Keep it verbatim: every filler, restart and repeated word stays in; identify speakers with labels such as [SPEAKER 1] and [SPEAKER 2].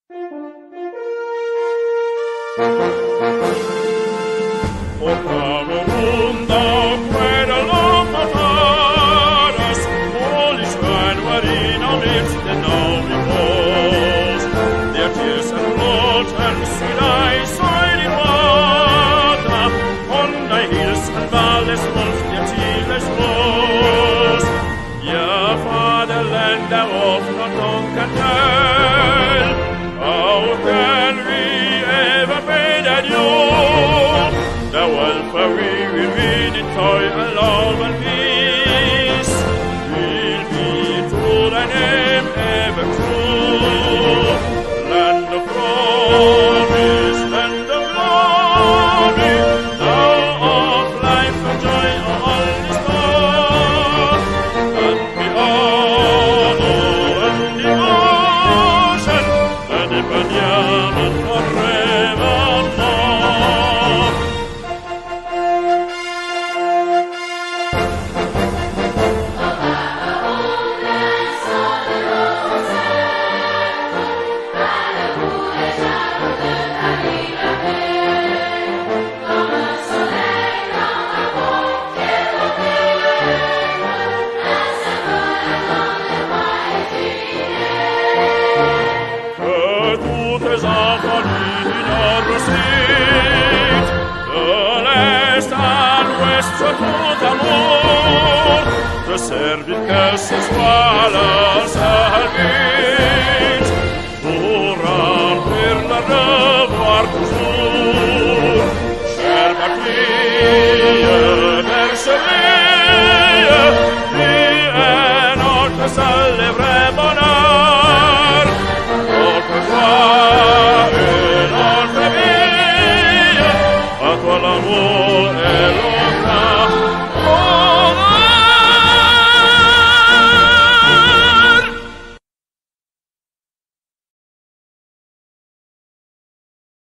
[SPEAKER 1] O Camerun, thou cradle of the fathers, holy shrine wherein our lips did now repose. Their tears and blood and sweet eyes soiled in water, on thy hills and valleys once their tears flows. Yeah, fatherland, thou of no tongue can tell, how can we ever pay that you? The welfare we will win in toil and love and peace will be to thy name ever true. Land of promise, land of glory, thou of life and joy all is gone. And the honor and devotion and the Banyaman forevermore. Toutes enfanies in our receipt, the last and west to tout amour, the service que ce soit la